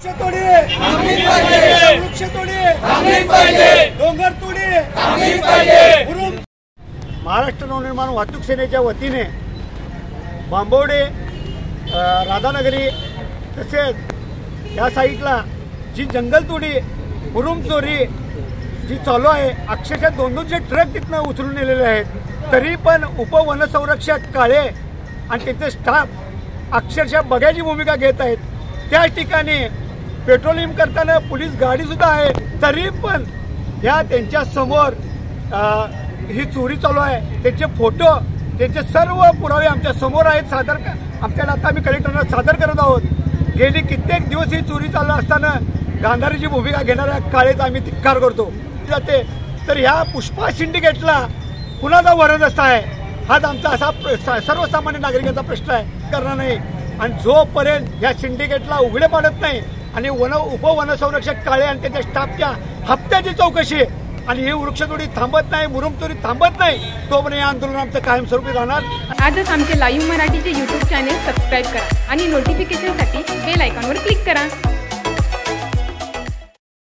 महाराष्ट्र नवनिर्माण वाहतूक सेनेच्या वतीने बांबवडे राधानगरी तसेच या साईडला जी जंगलतोडी मुरुम चोरी जी चालू आहे, अक्षरशः 200 ट्रक तिथनं उचलून नेलेले आहेत। तरी पण उपवनसंरक्षक काळे आणि त्यांचे स्टाफ अक्षरशः बघायची भूमिका घेत आहेत। त्या ठिकाणी पेट्रोलिंग करताना पोलीस गाडी सुद्धा आहे, तरी पण या त्यांच्या समोर ही चोरी चालू आहे। त्यांचे फोटो, त्यांचे सर्व पुरावे आमच्या समोर आहेत। आमच्याकडे आता आम्ही कलेक्टरला सादर करत आहोत। गेली कित्येक दिवस ही चोरी चालू असताना गांधारीची भूमिका घेणाऱ्या काळेचा आम्ही धिक्कार करतो जाते। तर ह्या पुष्पा सिंडिकेटला कुणाचा वरदहस्त आहे हाच आमचा असा सर्वसामान्य नागरिकांचा प्रश्न आहे, करणार नाही। आणि जोपर्यंत या सिंडिकेटला उघडे पाडत नाही आणि उपवनसंरक्षक काळे आणि त्याच्या स्टाफच्या हप्त्याची चौकशी आणि ही वृक्षतोडी थांबत नाही, मुरुम चोरी थांबत नाही, तोपर्यंत हे आंदोलन आमचं कायमस्वरूपी राहणार। आजच आमचे लाईव्ह मराठीचे YouTube चॅनेल सबस्क्राईब करा आणि नोटिफिकेशनसाठी बेल आयकॉनवर क्लिक करा।